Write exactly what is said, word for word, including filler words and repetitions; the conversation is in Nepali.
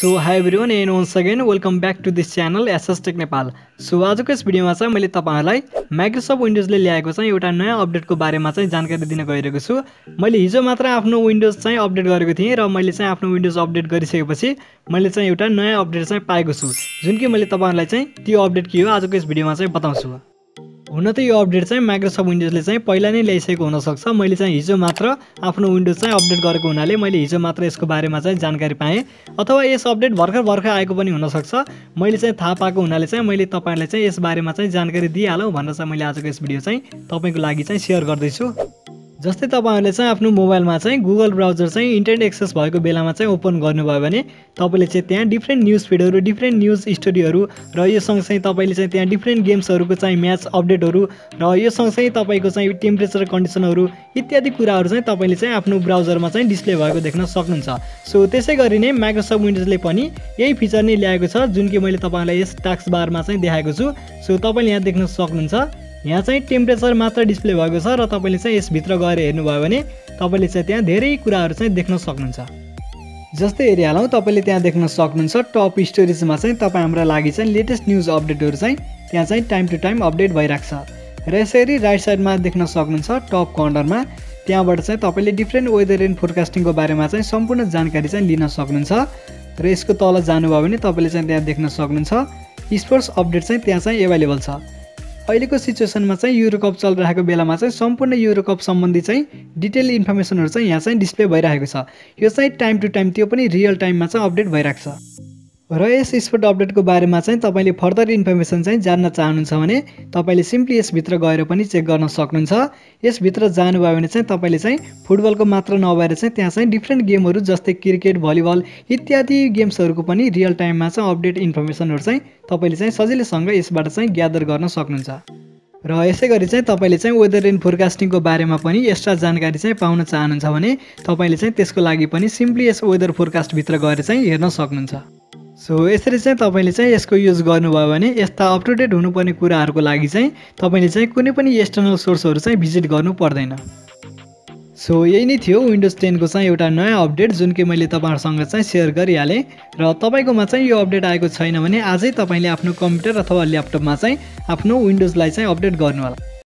So hi everyone and once again welcome back to this channel SS tech Nepal. So आजको यस भिडियोमा चाहिँ मैले तपाईहरुलाई माइक्रोसफ्ट विन्डोजले ल्याएको चाहिँ एउटा नयाँ अपडेटको बारेमा चाहिँ जानकारी दिन गइरहेको छु। मैले हिजो मात्र आफ्नो विन्डोज चाहिँ अपडेट गरेको थिएँ र मैले चाहिँ आफ्नो विन्डोज अपडेट गरिसकेपछि मैले चाहिँ एउटा नयाँ अपडेट चाहिँ पाएको छु, जुन कि मैले तपाईहरुलाई चाहिँ त्यो अपडेट के हो आजको यस भिडियोमा चाहिँ बताउँछु। हुन त यो अपडेट चाहिँ माइक्रोसफ्ट विन्डोजले चाहिँ पहिला नै ल्याइसकेको हुन सक्छ। मैले चाहिँ हिजो मात्र आफ्नो विन्डोज चाहिँ अपडेट गरेको हुनाले मैले हिजो मात्र यसको बारेमा चाहिँ जानकारी पाएँ, अथवा यस अपडेट भर्खर भर्खर आएको पनि हुन सक्छ। मैले चाहिँ थाहा पाएको हुनाले चाहिँ मैले तपाईहरुलाई चाहिँ यस बारेमा चाहिँ जानकारी दिइहालौँ भनेर चाहिँ मैले आजको यस भिडियो चाहिँ तपाईको लागि चाहिँ शेयर गर्दैछु। जस्तै तपाईहरुले चाहिँ आफ्नो मोबाइलमा चाहिँ गुगल ब्राउजर चाहिँ इन्टरनेट एक्सेस भएको बेलामा चाहिँ ओपन गर्नुभयो भने तपाईले चाहिँ त्यहाँ डिफ्रेन्ट न्यूज फिडहरु, डिफ्रेन्ट न्यूज स्टोरीहरु र यो सँगसँगै तपाईले चाहिँ त्यहाँ डिफ्रेन्ट गेम्सहरुको चाहिँ म्याच अपडेटहरु र यो सँगसँगै तपाईको चाहिँ टेम्परेचर कन्डिसनहरु इत्यादि कुराहरु चाहिँ तपाईले चाहिँ आफ्नो ब्राउजरमा चाहिँ डिस्प्ले भएको देख्न सक्नुहुन्छ। सो त्यसैगरी नै माइक्रोसफ्ट विन्डोजले पनि यही फिचर नै ल्याएको छ, जुन कि मैले तपाईलाई यस टास्क बारमा चाहिँ देखाएको छु। सो तपाईले यहाँ देख्न सक्नुहुन्छ, यहाँ चाहिँ टेम्परेचर मात्र डिस्प्ले भएको छ र तपाईले चाहिँ यस भित्र गएर हेर्नुभयो भने तपाईले चाहिँ त्यहाँ धेरै कुराहरु चाहिँ देख्न सक्नुहुन्छ। जस्तै हेरिहालौँ, तपाईले त्यहाँ देख्न सक्नुहुन्छ टप स्टोरेजमा चाहिँ तपाई हाम्रो लागि चाहिँ लेटेस्ट न्यूज अपडेटहरु चाहिँ त्यहाँ चाहिँ टाइम टु टाइम अपडेट भइराख्छ। र यसरी राइट साइडमा देख्न सक्नुहुन्छ टप कर्नरमा, त्यहाँबाट चाहिँ तपाईले डिफ्रेन्ट वेदर एन्ड फोरकास्टिङको बारेमा चाहिँ सम्पूर्ण जानकारी चाहिँ लिन सक्नुहुन्छ। र यसको तल जानुभयो भने तपाईले चाहिँ त्यहाँ देख्न सक्नुहुन्छ स्पोर्ट्स अपडेट चाहिँ त्यहाँ चाहिँ एभाइलेबल छ। अहिलेको सिचुएसनमा चाहिँ युरो कप चलिरहेको बेलामा चाहिँ सम्पूर्ण युरो कप सम्बन्धी चाहिँ डिटेल इन्फर्मेसनहरु चाहिँ यहाँ चाहिँ डिस्प्ले भइरहेको छ। यो चाहिँ टाइम टु टाइम त्यो पनि रियल टाइममा चाहिँ अपडेट भइराख्छ। र यस स्पोर्ट अपडेटको बारेमा चाहिँ तपाईले फर्दर इन्फर्मेसन चाहिँ जान्न चाहनुहुन्छ भने तपाईले सिम्पली यस भित्र गएर पनि चेक गर्न सक्नुहुन्छ। यस भित्र जानुभयो भने चाहिँ तपाईले चाहिँ फुटबलको मात्र नभएर चाहिँ त्यहाँ चाहिँ डिफ्रेन्ट गेमहरु जस्तै क्रिकेट, भलिबल इत्यादि गेम्सहरुको पनि रियल टाइममा चाहिँ अपडेट इन्फर्मेसनहरु चाहिँ तपाईले चाहिँ सजिलैसँग यसबाट चाहिँ ग्यादर गर्न सक्नुहुन्छ। र यसैगरी चाहिँ तपाईले चाहिँ वेदर एन्ड फोरकास्टिङको बारेमा पनि एक्स्ट्रा जानकारी चाहिँ पाउन चाहनुहुन्छ भने तपाईले चाहिँ त्यसको लागि पनि सिम्पली यस वेदर फोरकास्ट भित्र गएर चाहिँ हेर्न सक्नुहुन्छ। सो यसरी चाहिँ तपाईले चाहिँ यसको युज गर्नुभयो भने यस्ता अप टु डेट हुनुपर्ने कुराहरुको लागि चाहिँ तपाईले चाहिँ कुनै पनि एक्सटर्नल सोर्सहरु चाहिँ भिजिट गर्नु पर्दैन। सो यही नै थियो विन्डोज टेन को चाहिँ एउटा नयाँ अपडेट, जुन कि मैले तपाईहरुसँग चाहिँ शेयर गरिहालेँ। र तपाईकोमा चाहिँ यो अपडेट आएको छैन भने आजै तपाईले आफ्नो कम्प्युटर अथवा ल्यापटपमा चाहिँ आफ्नो विन्डोजलाई चाहिँ अपडेट गर्नुहोला।